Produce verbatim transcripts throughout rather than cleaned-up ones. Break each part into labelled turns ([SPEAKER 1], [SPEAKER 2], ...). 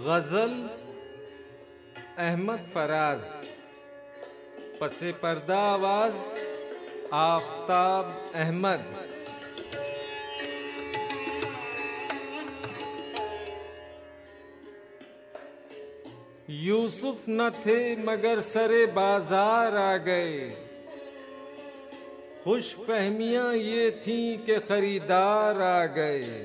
[SPEAKER 1] गज़ल अहमद फराज। पसे पर्दा आवाज आफताब अहमद। यूसुफ न थे मगर सरे बाजार आ गए, खुश फहमियां ये थीं कि खरीदार आ गए।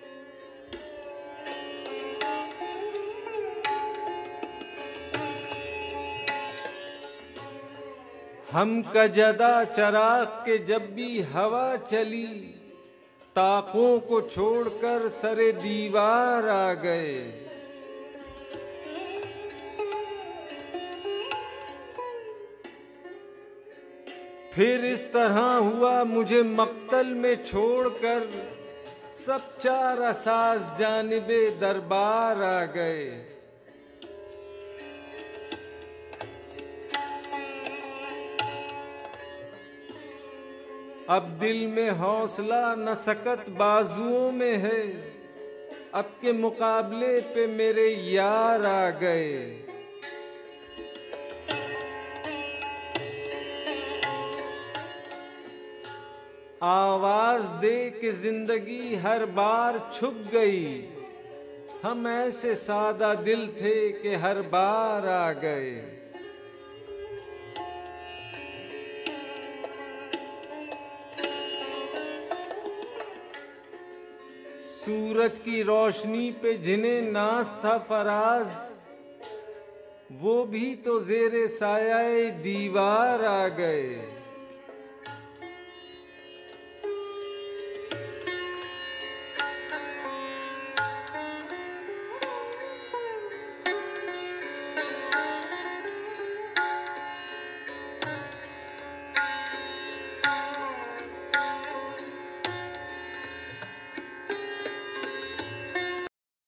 [SPEAKER 1] हम कजदा चराग के जब भी हवा चली, ताकों को छोड़कर सरे दीवार आ गए। फिर इस तरह हुआ मुझे मक्तल में छोड़कर, सब चार असास जानिबे दरबार आ गए। अब दिल में हौसला न सकत बाजुओं में है, अब के मुकाबले पे मेरे यार आ गए। आवाज दे के जिंदगी हर बार छुप गई, हम ऐसे सादा दिल थे कि हर बार आ गए। सूरज की रोशनी पे जिन्हें नाज था फराज, वो भी तो ज़ेरे साया दीवार आ गए।